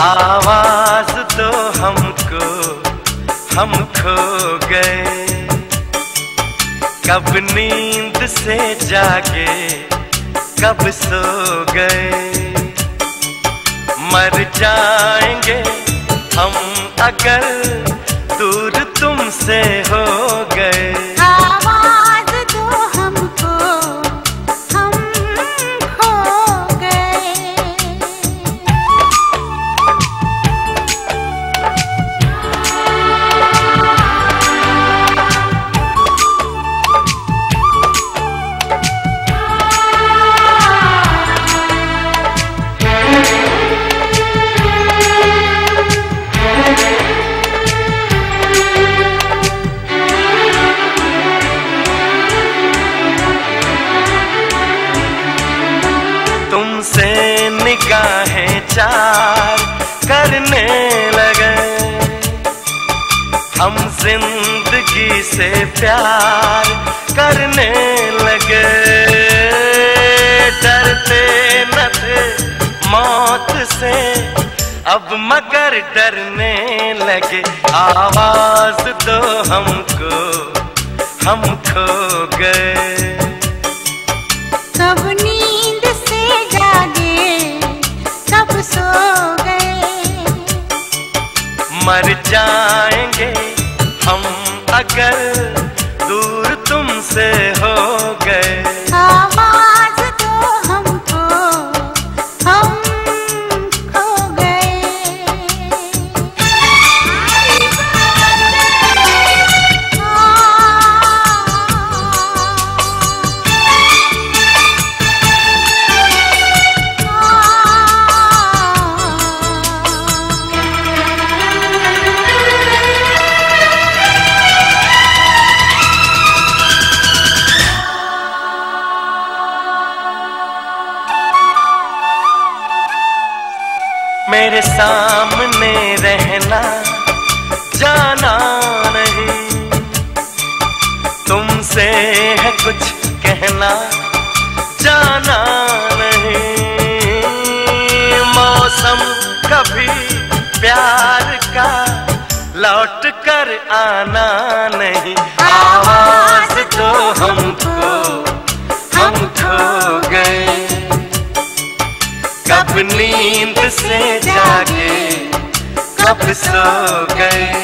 आवाज दो हमको, हम खो गए। कब नींद से जागे, कब सो गए। मर जाएंगे हम अगर दूर तुमसे हो गए। आवाज दो हमको, हम खो गए। तुमसे निगाहें चार करने लगे, हम जिंदगी से प्यार करने लगे। डरते न थे मौत से, अब मगर डरने लगे। आवाज दो हमको, हम खो गए। कब नींद से जागे, कब सो गए। मर जाएंगे हम अगर दूर तुमसे हो गए। आवाज दो हमको, हम खो गए। मेरे सामने रहना, जाना नहीं। तुमसे है कुछ कहना, जाना नहीं। मौसम कभी प्यार का लौट कर आना नहीं। आवाज दो हमको, हम खो गए। कब नींद से जागे, कब सो गए।